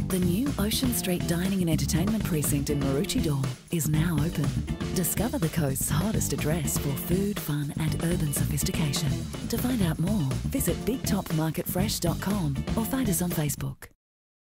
The new Ocean Street Dining and Entertainment Precinct in Maroochydore is now open. Discover the coast's hottest address for food, fun and urban sophistication. To find out more, visit bigtopmarketfresh.com or find us on Facebook.